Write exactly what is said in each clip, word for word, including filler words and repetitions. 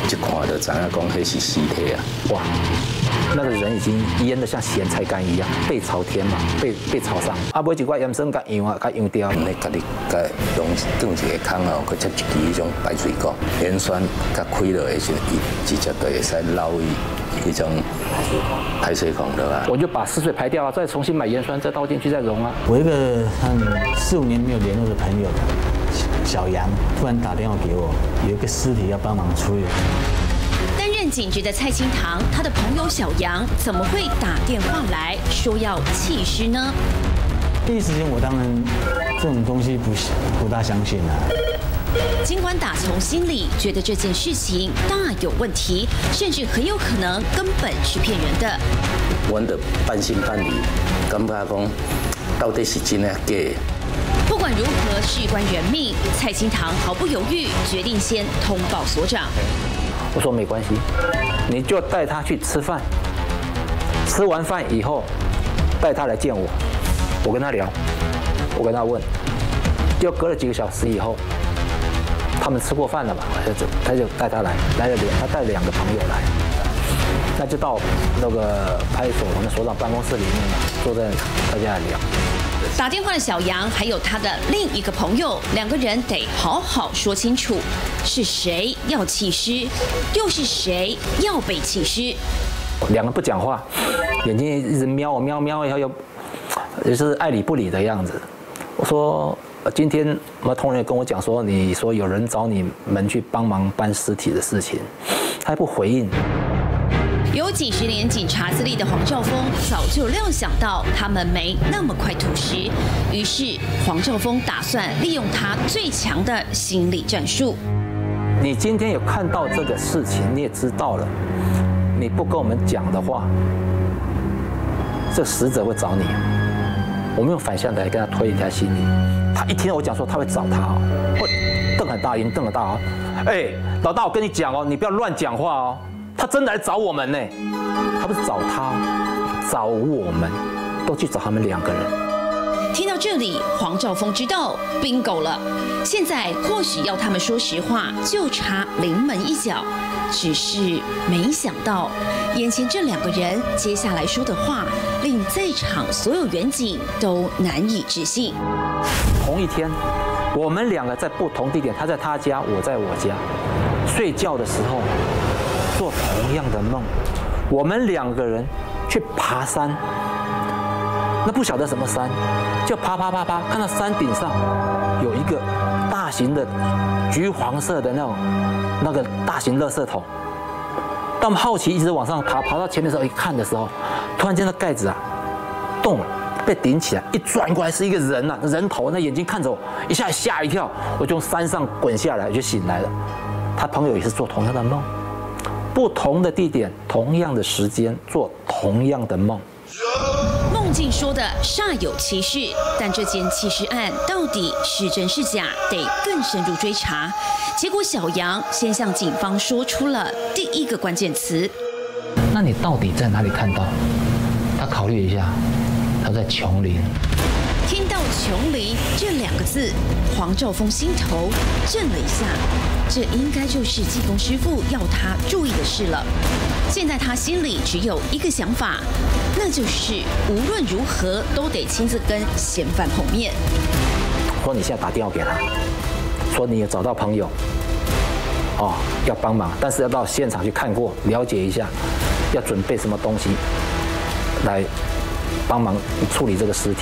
一看就知影讲迄是尸体啊！ 哇，那个人已经腌得像咸菜干一样，背朝天嘛，背背朝上。啊，买一块盐酸甲样啊，甲样掉。 你家己甲用炖一个空哦，佮接一支迄种排水管，盐酸甲开落的时候，伊直接就会使漏伊迄种排水孔的啊。 我就把湿水排掉啊，再重新买盐酸，再倒进去再溶啊。 我一个嗯四五年没有联络的朋友小杨，突然打电话给我，有一个尸体要帮忙处理。 担任警局的蔡清堂，他的朋友小杨怎么会打电话来说要弃尸呢？ 第一时间我当然这种东西不不大相信啊。 尽管打从心里觉得这件事情大有问题，甚至很有可能根本是骗人的。 阮就半信半疑，感觉讲到底是真的假的。 不管如何，事关人命，蔡清堂毫不犹豫，决定先通报所长。 我说没关系，你就带他去吃饭，吃完饭以后带他来见我，我跟他聊，我跟他问，就隔了几个小时以后，他们吃过饭了嘛，他就他就带他来，来了两，他带了两个朋友来，那就到那个派出所我们所长办公室里面嘛，坐在大家来聊。 打电话的小杨还有他的另一个朋友，两个人得好好说清楚，是谁要弃尸，又是谁要被弃尸。 两个不讲话，眼睛一直瞄我瞄瞄，然后又也是爱理不理的样子。我说今天我们同仁跟我讲说，你说有人找你们去帮忙搬尸体的事情，他还不回应。 有几十年警察资历的黄兆峰早就料想到他们没那么快吐实，于是黄兆峰打算利用他最强的心理战术。 你今天有看到这个事情，你也知道了，你不跟我们讲的话，这死者会找你。我们用反向来跟他推一下心理。他一听到我讲说他会找他哦，会瞪很大眼，瞪很大哦。哎，老大，我跟你讲哦，你不要乱讲话哦。他真的来找我们呢，他不是找他，找我们，都去找他们两个人。 听到这里，黄兆峰知道 bingo 了。现在或许要他们说实话，就差临门一脚。只是没想到，眼前这两个人接下来说的话，令在场所有员警都难以置信。 同一天，我们两个在不同地点，他在他家，我在我家，睡觉的时候做同样的梦，我们两个人去爬山，那不晓得什么山，就爬爬爬爬，看到山顶上有一个大型的橘黄色的那种那个大型垃圾桶。当我们好奇一直往上爬，爬到前面的时候，一看的时候，突然间那盖子啊动了，被顶起来，一转过来是一个人呐、啊，人头，那眼睛看着我，一下吓一跳，我就从山上滚下来，就醒来了。他朋友也是做同样的梦。不同的地点，同样的时间，做同样的梦。 梦境说的煞有其事，但这件弃尸案到底是真是假，得更深入追查。结果小杨先向警方说出了第一个关键词。 那你到底在哪里看到？他考虑一下，他在琼林。 听到琼林这两个字，黄兆峰心头震了一下。这应该就是技工师傅要他注意的事了。现在他心里只有一个想法，那就是无论如何都得亲自跟嫌犯碰面。 说你现在打电话给他，说你有找到朋友，哦，要帮忙，但是要到现场去看过，了解一下，要准备什么东西来帮忙处理这个尸体。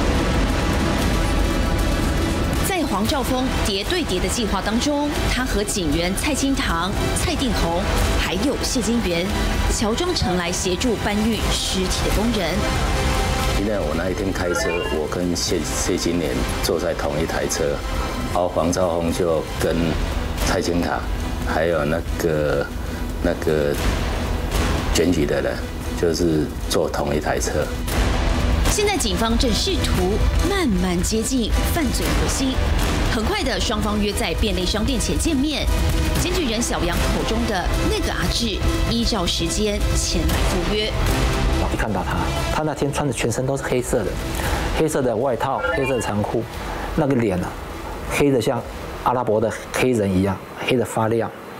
黄兆峰叠对叠的计划当中，他和警员蔡清堂、蔡定宏，还有谢金元，乔装成来协助搬运尸体的工人。 因为我那一天开车，我跟谢谢金莲坐在同一台车，然后黄兆峰就跟蔡清堂，还有那个那个检举的人，就是坐同一台车。 现在警方正试图慢慢接近犯罪核心。很快的，双方约在便利商店前见面。检举人小杨口中的那个阿志，依照时间前来赴约。 一看到他，他那天穿的全身都是黑色的，黑色的外套，黑色的长裤，那个脸啊，黑的像阿拉伯的黑人一样，黑的发亮。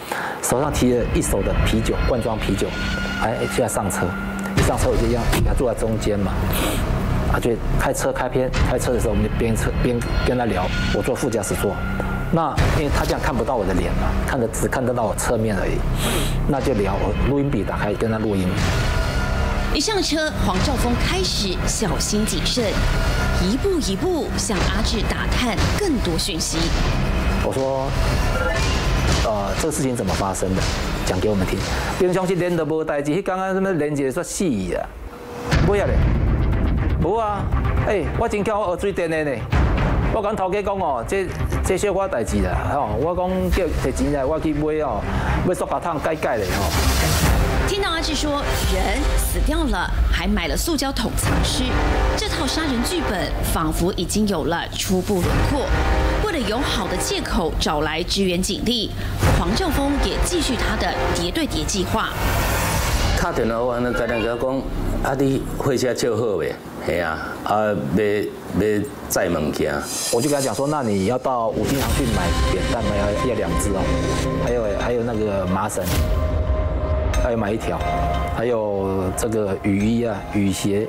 手上提了一手的啤酒，罐装啤酒，哎，就要上车。一上车我就一样，他坐在中间嘛，啊，就开车开边开车的时候，我们就边车边跟他聊。我坐副驾驶座，那因为他这样看不到我的脸嘛，看得只看得到我侧面而已，那就聊。我录音笔打开跟他录音。 一上车，黄兆丰开始小心谨慎，一步一步向阿志打探更多讯息。 我说，呃，这个事情怎么发生的？讲给我们听。平常是连都无代志，迄刚刚什么连一个说死啊，没啊咧，无啊，哎、欸，我真巧我学水电的呢。我跟头家讲哦，这这小可代志啦，吼，我讲叫摕钱来，我去买哦，买塑胶桶改改咧吼。 听到阿志说人死掉了，还买了塑胶桶藏尸，这套杀人剧本仿佛已经有了初步轮廓。为了有好的借口找来支援警力，黄兆丰也继续他的叠对叠计划。 打电话完了，跟人家讲，啊，你货车借好未？系啊，啊，要要载物件。 我就跟他讲说，那你要到五金行去买扁担，买要要两只哦，还有还有那个麻绳。还有买一条，还有这个雨衣啊、雨鞋，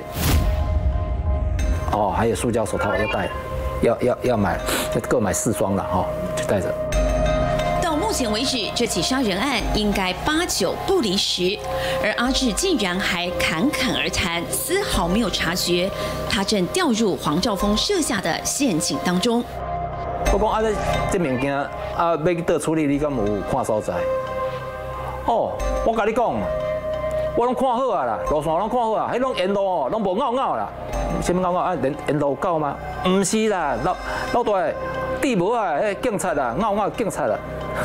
哦，还有塑胶手套要戴，要要要买，各买四双了哈，就带着。 到目前为止，这起杀人案应该八九不离十，而阿志竟然还侃侃而谈，丝毫没有察觉他正掉入黄兆丰设下的陷阱当中。 我讲啊，这这物件啊，要去倒处理，你敢有看所在？哦，我甲你讲，我拢看好啊啦，路线拢看好啊，迄拢沿路哦，拢无拗拗啦。什么拗拗啊？沿沿路有吗？唔是啦，老老大地无啊，迄警察啦，拗拗警察啦。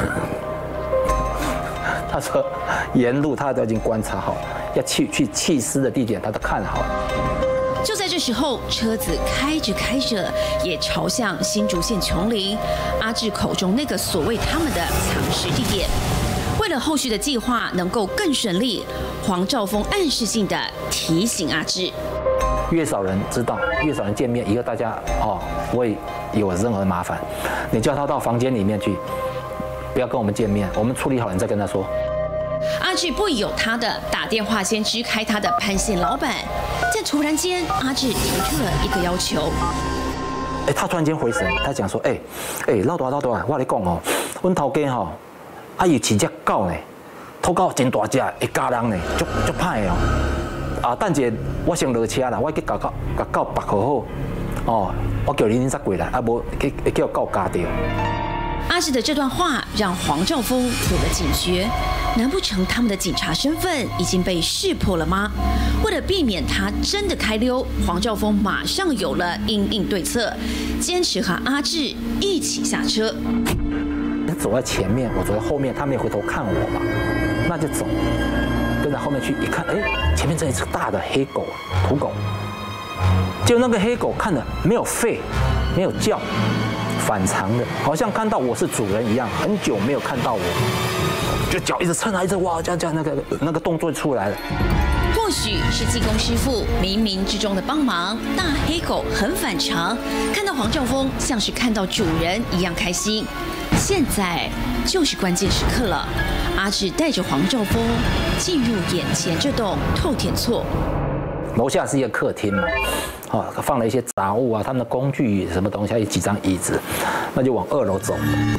他说沿路他都已经观察好，要去去弃尸的地点他都看好了。 就在这时候，车子开着开着，也朝向新竹县琼林阿志口中那个所谓他们的藏尸地点。为了后续的计划能够更顺利，黄兆丰暗示性的提醒阿志： 越少人知道，越少人见面，以后大家哦不会有任何麻烦。你叫他到房间里面去，不要跟我们见面，我们处理好了你再跟他说。 阿志不疑有他的，打电话先支开他的潘姓老板，但突然间阿志提出了一个要求。 哎，他突然间回神，他讲说：哎哎，老大老大，我跟你讲哦，阮头家吼。啊，伊饲只狗呢，土狗真大只，会咬人呢，足足歹的哦。啊，等者我先落车啦，我去甲狗甲狗绑好好。哦，我叫你再过来，啊无会会叫狗咬掉。 阿志的这段话让黄兆丰有了警觉，难不成他们的警察身份已经被识破了吗？为了避免他真的开溜，黄兆丰马上有了因应对策，坚持和阿志一起下车。 他走在前面，我走在后面，他没有回头看我嘛，那就走，跟在后面去一看，哎，前面这一只大的黑狗，土狗，就那个黑狗看了没有吠，没有叫，反常的，好像看到我是主人一样，很久没有看到我，就脚一直蹭啊，一直哇，这样这样那个那个动作出来了。 或许是技工师傅冥冥之中的帮忙，大黑狗很反常，看到黄兆丰像是看到主人一样开心。现在就是关键时刻了，阿志带着黄兆丰进入眼前这栋透天厝。 楼下是一个客厅嘛，啊，放了一些杂物啊，他们的工具什么东西，还有几张椅子，那就往二楼走。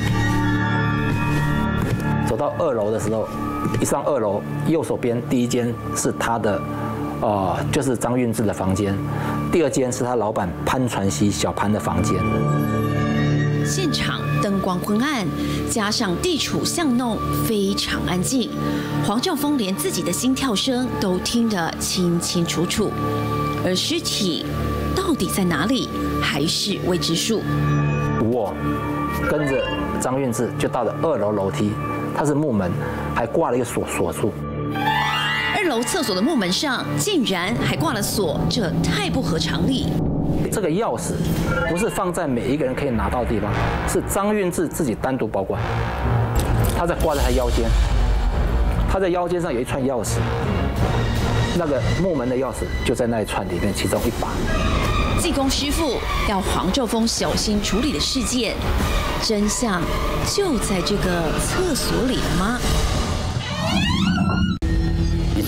走到二楼的时候，一上二楼，右手边第一间是他的，呃，就是张运志的房间，第二间是他老板潘传熙小潘的房间。 现场灯光昏暗，加上地处巷弄，非常安静。黄兆丰连自己的心跳声都听得清清楚楚，而尸体到底在哪里，还是未知数。 我跟着张运志就到了二楼楼梯，它是木门，还挂了一个锁锁住。 二楼厕所的木门上竟然还挂了锁，这太不合常理。 这个钥匙不是放在每一个人可以拿到的地方，是张运志自己单独保管。他在挂在他腰间，他在腰间上有一串钥匙，那个木门的钥匙就在那一串里面，其中一把。 技工师傅要黄兆丰小心处理的事件，真相就在这个厕所里了吗？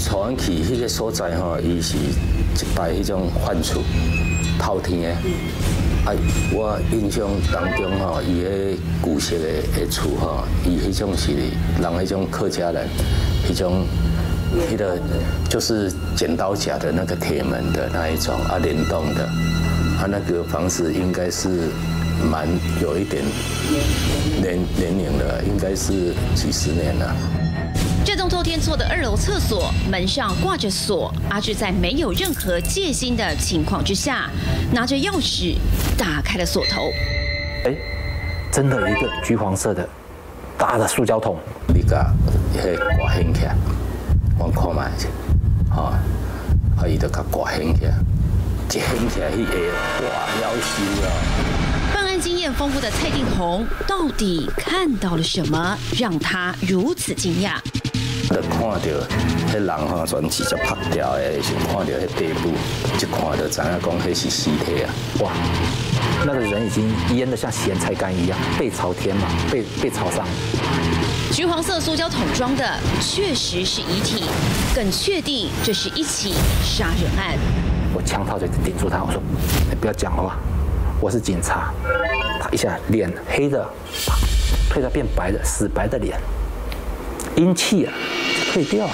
带阮去迄个所在吼，伊是一排迄种犯厝透天的。啊，我印象当中吼，伊迄旧式的的厝吼，伊迄种是人迄种客家人，迄种迄个就是剪刀甲的那个铁门的那一种啊，联动的，啊，那个房子应该是蛮有一点年年龄的，应该是几十年了。 这栋透天厝的二楼厕所门上挂着锁，阿志在没有任何戒心的情况之下，拿着钥匙打开了锁头。 哎，真的有一个橘黄色的大的塑胶桶。 你甲迄挂掀起来，我看卖者，吼，啊，伊就甲挂掀起来，一掀起来，迄个哇，夭寿了。 办案经验丰富的蔡定宏，到底看到了什么，让他如此惊讶？ 就看到迄人吼，全直接拍掉的，是看到迄地步，一看就知影讲迄是尸体啊！ 哇，那个人已经腌得像咸菜干一样，背朝天嘛，背背朝上。 橘黄色塑胶桶装的确实是遗体，更确定这是一起杀人案。 我枪套就顶住他，我说：“你不要讲话，我是警察。”他一下脸黑的，啪，退到变白的，死白的脸，阴气啊，退掉了。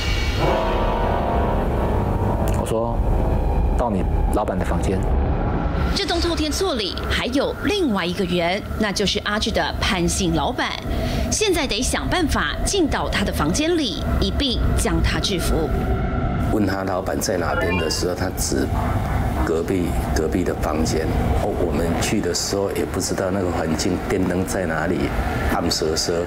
我说：“到你老板的房间。” 这栋透天厝里还有另外一个人，那就是阿志的潘姓老板。现在得想办法进到他的房间里，一并将他制服。 问他老板在哪边的时候，他指隔壁隔壁的房间。哦，我们去的时候也不知道那个环境，电灯在哪里，暗瑟瑟。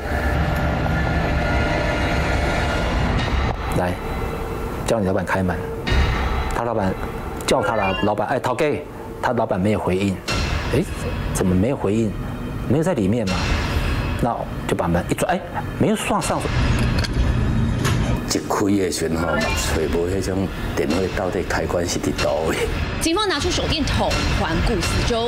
来，叫你老板开门。他老板叫他的老板，哎，陶哥。他老板没有回应，哎，怎么没有回应？没有在里面吗？那就把门一转，哎，没有上上。 一开的时候嘛，找无迄种电话到底开关是伫倒位。 警方拿出手电筒环顾四周，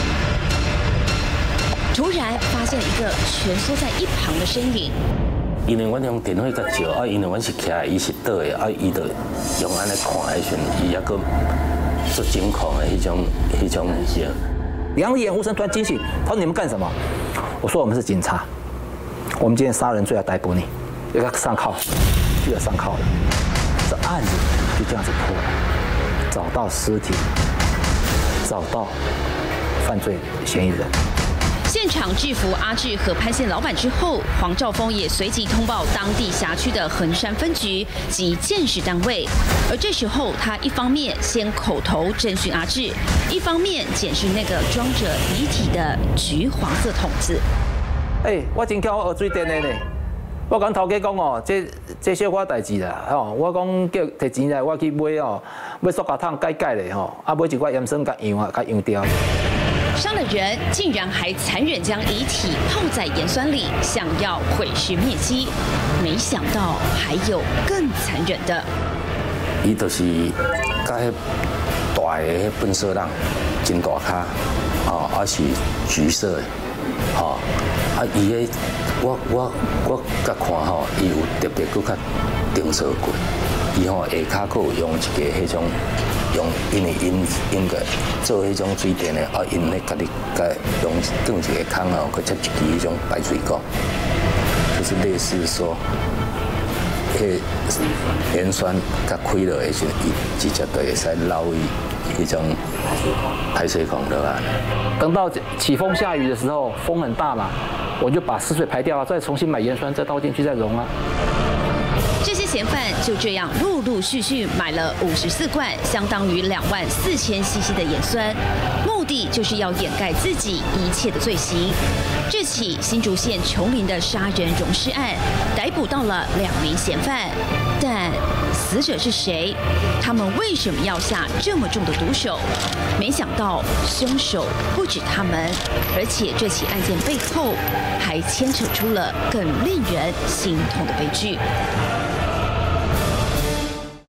突然发现一个蜷缩在一旁的身影。 因为阮用电话甲照，啊，因为阮是徛的，伊是倒的，啊，伊就用安尼看的时阵，伊还佫。做惊恐的一种一种嘢， 两眼无神，突然惊醒。他说：“你们干什么？”我说：“我们是警察，我们今天杀人罪要逮捕你，要给他上铐，就要上铐了。这案子就这样子破了，找到尸体，找到犯罪嫌疑人。” 现场制服阿志和潘姓老板之后，黄兆峰也随即通报当地辖区的衡山分局及建设单位。而这时候，他一方面先口头侦讯阿志，一方面检视那个装着遗体的橘黄色桶子。 哎、欸，我真巧学水电的呢。我讲头家讲哦，这这小可代志啦，吼，我讲叫摕钱来，我去买哦，买塑胶桶改改嘞吼，啊买一罐盐酸甲样啊，甲样掉。 杀了人，竟然还残忍将遗体泡在盐酸里，想要毁尸灭迹。没想到还有更残忍的。 伊就是甲迄大个迄粪扫人，真大卡，哦，啊是橘色的，吼，啊伊个我我我甲看吼，伊有特别搁较定做过，伊吼下骹搁有用一个迄种。用因为因因个做迄种水电的，啊，因咧家己甲用放一个空哦，佮接一支迄种排水管，就是类似说，迄盐酸甲开落的时候，伊直接就会使漏伊迄种排水孔落来。 等到起风下雨的时候，风很大嘛，我就把湿水排掉啊，再重新买盐酸，再倒进去再溶啊。 这些嫌犯就这样陆陆续续买了五十四罐，相当于两万四千 C C 的盐酸，目的就是要掩盖自己一切的罪行。这起新竹县琼林的杀人溶尸案，逮捕到了两名嫌犯，但死者是谁？他们为什么要下这么重的毒手？没想到凶手不止他们，而且这起案件背后还牵扯出了更令人心痛的悲剧。